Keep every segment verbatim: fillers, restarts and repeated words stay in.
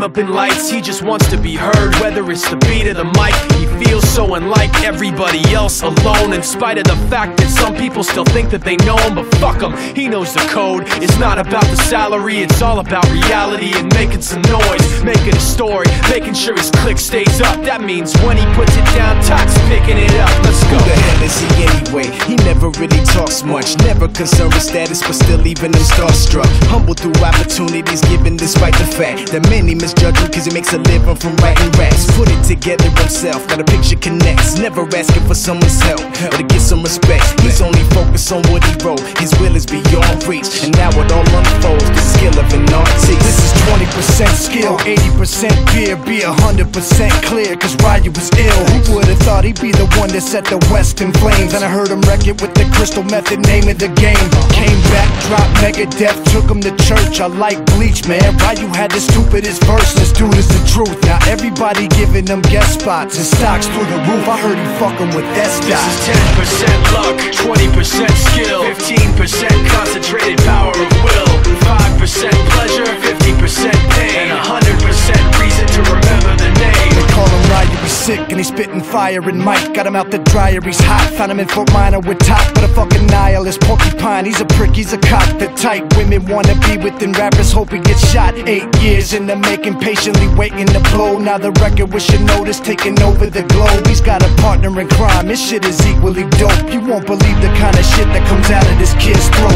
dim up in lights, he just wants to be heard. Whether it's the beat of the mic, he feels so unlike everybody else, alone. In spite of the fact that some people still think that they know him, but fuck him, he knows the code. It's not about the salary, it's all about reality and making some noise, making a story, making sure his click stays up. That means when he puts it down, Tox picking it up. Let's go. Who the hell is he anyway? He never really talks much, never concerned with status, but still leaving him starstruck. Humble through opportunities given despite the fact that many misjudge him cause he makes a living from writing raps. Put it together himself, got a picture connects, never asking for someone's help or to get some respect. He's only focused on what he wrote, his will is beyond reach, and now it all unfolds, the skill of an artist. This is twenty percent skill, eighty percent beer, be one hundred percent clear, cause Ryu was ill. Who would've thought he'd be the one that set the West in flames? And I heard him wreck it with the Crystal Method, name of the game. Came back, dropped Megadeth, took him to church. I like Bleach, man. Ryu had the stupidest verse, this dude is the truth. Now everybody giving them guest spots and stocks through the roof. I heard he fucking with that stock. This is ten percent luck, twenty percent skill, fifteen percent concentrated power of will, five percent pleasure, fifty percent pain, and one hundred percent reason to remember the name. They call him Ryu, he's sick and he's spitting fire. And Mike got him out the dryer, he's hot. Found him in Fort Minor with top, but a fucking nihilist porcupine. He's a prick, he's a cock. The type women wanna be within rappers, hope he gets shot. Eight years in the making, patiently waiting to blow. Now the record with your notice taking over the globe. He's got a partner in crime, his shit is equally dope. You won't believe the kind of shit that comes out of this kid's throat.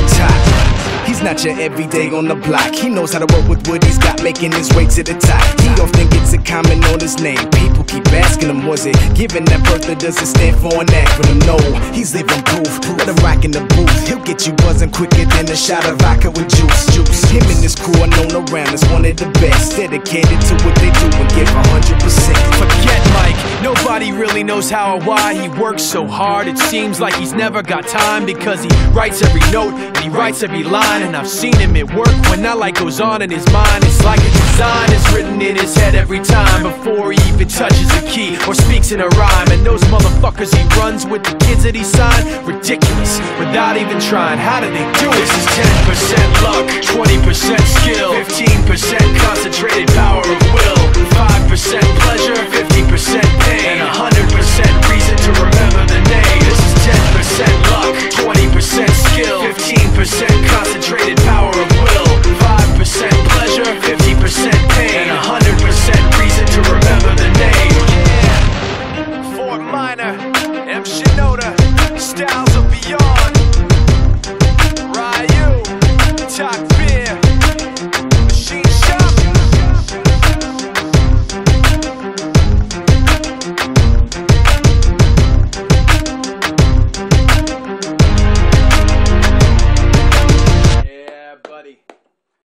He's not your everyday on the block. He knows how to work with what he's got, making his way to the top. He often gets a comment on his name. People keep asking him, was it given that birth that doesn't stand for an acronym? No, he's living proof. Let him rock in the booth. He'll get you buzzing quicker than a shot of vodka with juice. Juice. Him and his crew are known around as one of the best, dedicated to what they do and give one hundred percent. Forget Mike, nobody really knows how or why he works so hard. It seems like he's never got time because he writes every note and he writes every line. And I've seen him at work when that light goes on in his mind. It's like a design is written in his head every time before he even touches a key or speaks in a rhyme. And those motherfuckers he runs with, the kids that he signed, ridiculous, without even trying. How do they do it? This is ten percent luck, twenty percent skill, fifteen percent concentrated power of will, five percent pleasure, fifty percent pain, and one hundred percent reason to